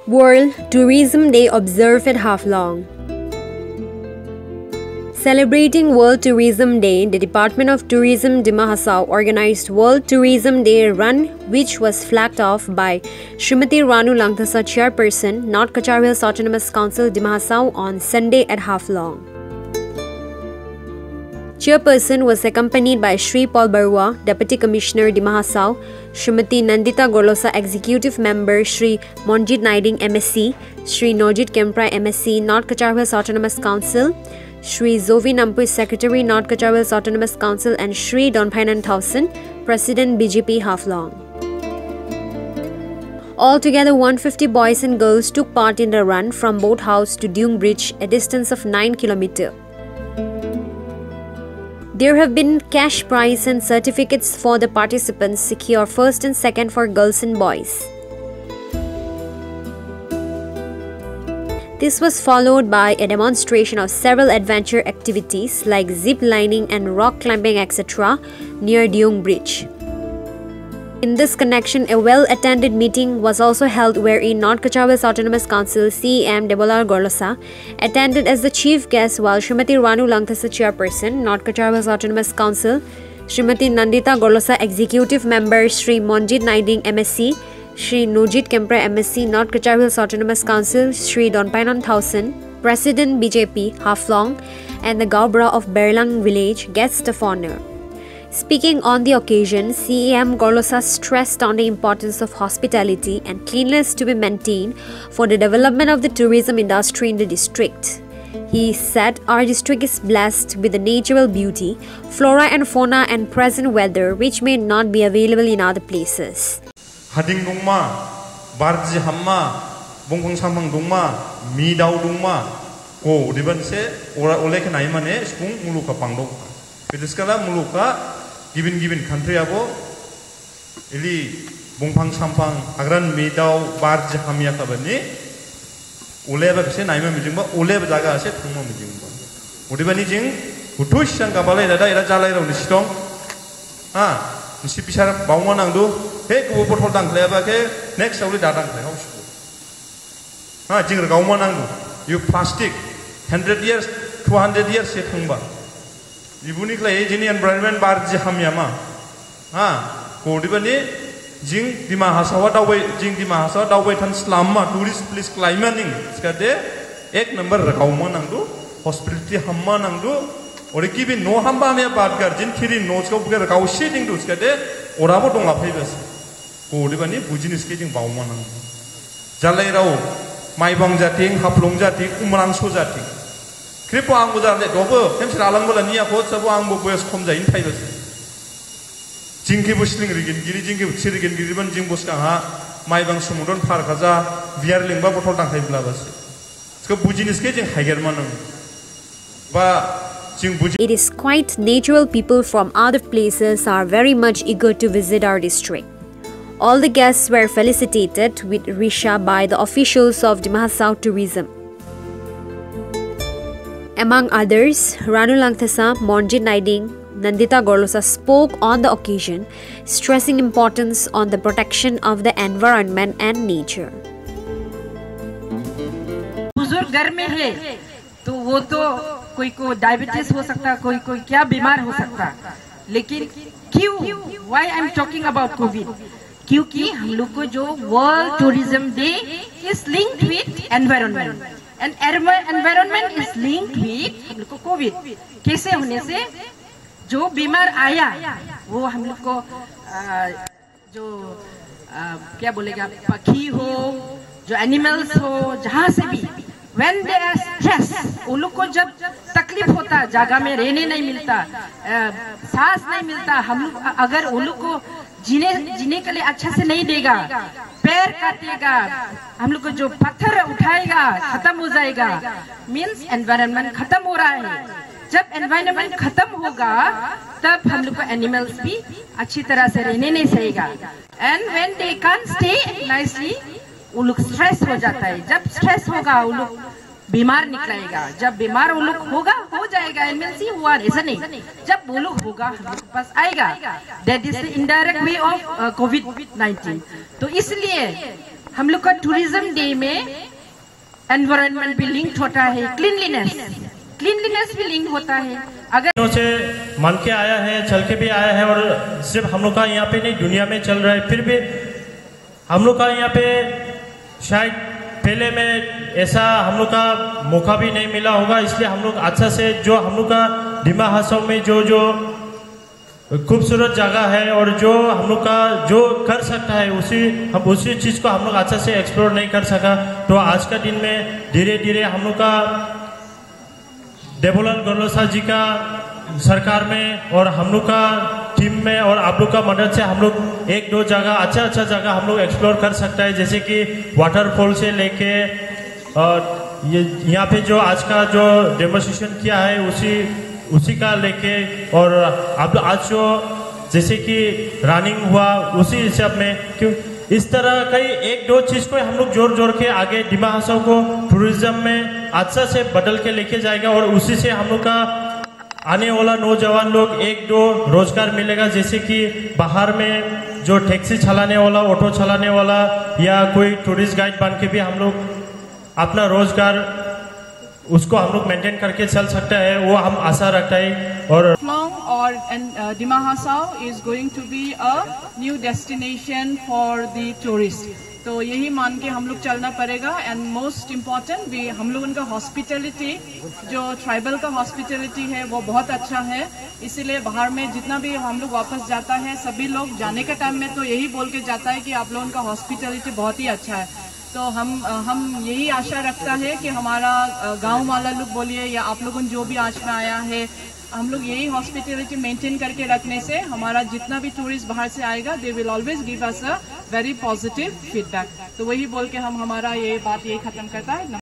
World Tourism Day observed at Haflong. Celebrating World Tourism Day, the Department of Tourism Di Mahasao organized World Tourism Day Run, which was flagged off by Srimati Ranu Langthasa, Chairperson, North Cachar Hills Autonomous Council Di Mahasao on Sunday at Haflong. Chairperson was accompanied by Shri Paul Barua, Deputy Commissioner Di Mahasao, Srimati Nandita Gorlosa, Executive Member, Shri Monjit Naiding, MSc, Shri Nojit Kemprai, MSc, North Cachar Hills Autonomous Council, Shri Zovi Nampu, Secretary, North Cachar Hills Autonomous Council, and Shri Donpainan Thausen, President, BJP Haflong. Altogether, 150 boys and girls took part in the run from Boat House to Deung Bridge, a distance of 9 km. There have been cash prize and certificates for the participants, secure first and second for girls and boys. This was followed by a demonstration of several adventure activities like zip lining and rock climbing, etc. near Deung Bridge. In this connection, a well-attended meeting was also held wherein North Cachar Hills Autonomous Council CEM Debolar Gorlosa attended as the chief guest, while Srimati Ranu Langthasa, Chairperson, North Cachar Hills Autonomous Council, Srimati Nandita Gorlosa, Executive Member, Shri Monjit Naiding, MSc, Shri Nojit Kemprai, MSc, North Cachar Hills Autonomous Council, Shri Donpainan Thausen, President, BJP Haflong, and the Gaubra of Berlang Village, guest of honor. Speaking on the occasion, CEM Gorlosa stressed on the importance of hospitality and cleanliness to be maintained for the development of the tourism industry in the district. He said, "Our district is blessed with the natural beauty, flora and fauna and present weather which may not be available in other places." Hading dongma, barji hamma, bongkong sampang dongma, midau dongma, ko diban se ora oleh kenai mane sepung muluka pangdong. Berdasarkan muluka given country abo, ili bongpang sampang agran midau barji hamia kabani, oleh apa kese naima mijingba, oleh berjaga ase thungma mijingba. Udibani jing, utush yang kabalai dada ira jalai rau nisitong, mesti bicara bawa nangdu, hei kubu botol dang kleba ke next awli datang kleba usku. Jing rau nangdu, you plastic 100 years, 200 years se thungba. Ibu ni klei jini environment barji hamyama. Kodi bani jing di Mahasao dawai tan selama tourist place climbing sekade ek number rakauma nangdu hospitality hamma nangdu ore ki bi no hamba me baat kar jin thiri no chko buke rakau shading du sekade ora bo dong apai bas kodi bani bujinis ke jing bauma nangdu jalai rau maibang jating haplong jating umrang so jating kripo angbo jale dobo hemsir alang bola niya ko sabo angbo boyas khomja in thai bas jingki busling rigin giri jingki sirigin giri ban jing bus ka ha maibang sumudon phar khaja biar lingba botol tang thai bla bas sko bujinis ke jing haiger manang ba jing buji. It is quite natural. People from other places are very much eager to visit our district. All the guests were felicitated with Risha by the officials of Di Mahasao Tourism. Among others, Ranu Langthasa, Monjit Naiding, Nandita Gorlosa spoke on the occasion, stressing importance on the protection of the environment and nature. बुजुर्ग घर में है तो वो तो कोई को diabetes हो सकता, कोई कोई क्या बीमार हो सकता, लेकिन क्यों why I'm talking about COVID? क्योंकि हम लोग को जो world tourism day is linked with environment and environment is linked with हम लोग को कोविड कैसे होने से जो बीमार आया वो हम लोग को जो क्या बोलेगा पक्षी हो जो एनिमल्स हो जहाँ से भी when they are stressed उन लोग को जब तकलीफ होता जगह में रहने नहीं मिलता सांस नहीं मिलता हम लोग अगर उन लोग को जीने के लिए अच्छा से नहीं देगा पैर काटेगा हम लोग को जो पत्थर उठाएगा खत्म हो जाएगा मीन्स एनवायरनमेंट खत्म हो रहा है जब एनवायरनमेंट खत्म होगा तब हम लोग को एनिमल्स भी अच्छी तरह से रहने नहीं सकेगा and when they can't stay nicely वो लोग स्ट्रेस हो जाता है जब स्ट्रेस होगा वो लोग बीमार निकलेगा जब बीमार वो लोग होगा हो जाएगा एनएलसी हुआ ऐसा नहीं जब वो लोग होगा हमारे पास आएगा that is the indirect way of कोविड-19 तो इसलिए हम लोग का टूरिज्म डे में एनवायरनमेंट भी लिंक होता है, क्लीनलीनेस भी लिंक होता है। अगर से मान के आया है, चल के भी आया है, और सिर्फ हम लोग का यहाँ पे नहीं दुनिया में चल रहा है, फिर भी हम लोग का यहाँ पे शायद पहले में ऐसा हम लोग का मौका भी नहीं मिला होगा, इसलिए हम लोग अच्छा से जो हम लोग का डिमा हासाओ में जो खूबसूरत जगह है और जो हम लोग का जो कर सकता है उसी चीज को हम लोग अच्छा से एक्सप्लोर नहीं कर सका। तो आज का दिन में धीरे धीरे हम लोग का देवलाल गलोसा जी का सरकार में और हम लोग का टीम में और आप लोग का मदद से हम लोग एक दो जगह अच्छा जगह हम लोग एक्सप्लोर कर सकता है, जैसे कि वाटरफॉल से लेके और ये यहाँ पे जो आज का जो डेमोन्स्ट्रेशन किया है उसी का लेके, और अब आज जो जैसे कि रनिंग हुआ उसी हिसाब में, क्यों इस तरह कई एक दो चीज को हम लोग जोड़ के आगे डिमा हासाओ को टूरिज्म में अच्छा से बदल के लेके जाएगा, और उसी से हम लोग का आने वाला नौजवान लोग एक दो रोजगार मिलेगा, जैसे कि बाहर में जो टैक्सी चलाने वाला, ऑटो चलाने वाला या कोई टूरिस्ट गाइड बन के भी हम लोग अपना रोजगार उसको हम लोग मेंटेन करके चल सकता है, वो हम आशा रखता है। और Dima Hasao is going to be a new destination for the tourists. तो यही मान के हम लोग चलना पड़ेगा। एंड मोस्ट इम्पॉर्टेंट भी हम लोग उनका हॉस्पिटलिटी, जो ट्राइबल का हॉस्पिटलिटी है वो बहुत अच्छा है, इसीलिए बाहर में जितना भी हम लोग वापस जाता है सभी लोग जाने के टाइम में तो यही बोल के जाता है कि आप लोगों का हॉस्पिटलिटी बहुत ही अच्छा है। तो हम यही आशा रखता है कि हमारा गांव वाला लोग बोलिए या आप लोगों जो भी आज में आया है, हम लोग यही हॉस्पिटलिटी मेंटेन करके रखने से हमारा जितना भी टूरिस्ट बाहर से आएगा they will always give us a very positive feedback. तो वही बोल के हम हमारा ये बात यही खत्म करता है।